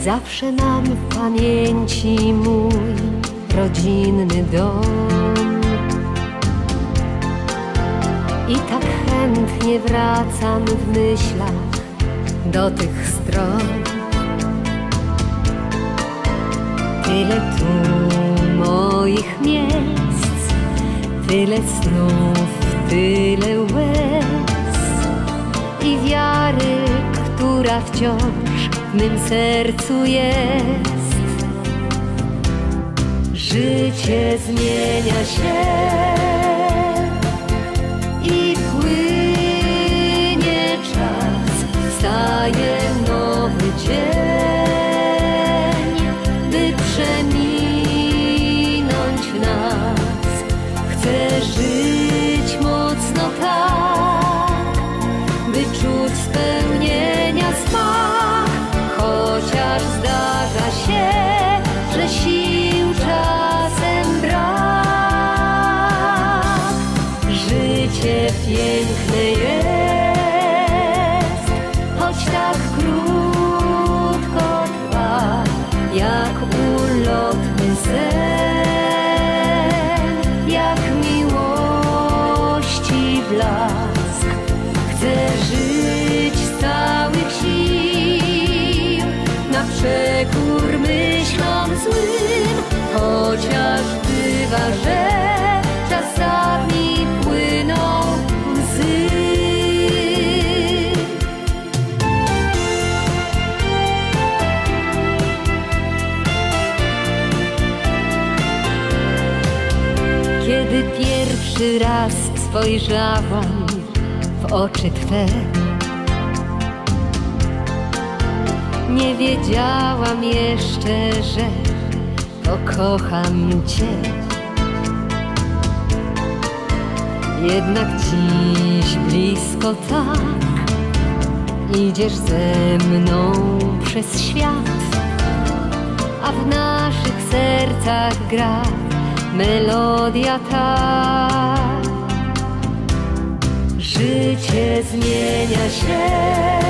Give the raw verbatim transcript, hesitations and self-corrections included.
Zawsze mam w pamięci mój rodzinny dom i tak chętnie wracam w myślach do tych stron. Tyle tu moich miejsc, tyle snów, tyle łez i wiary, która wciąż w mym sercu jest. Życie zmienia się i płynie czas, staje nowy dzień, by przeminąć nas. Chcę żyć mocno tak, by czuć spełnienia smak, chociaż zdarza się, że sił czasem brak. Życie piękne jest, choć tak krótko trwa, jak ulotny sen, jak miłości blask. Chcę żyć z całych sił, na przekór myślom złym, chociaż bywa, że czasami płyną łzy. Kiedy pierwszy raz spojrzałam w oczy Twe, nie wiedziałam jeszcze, że pokocham Cię. Jednak dziś blisko tak idziesz ze mną przez świat, a w naszych sercach gra melodia ta. Życie zmienia się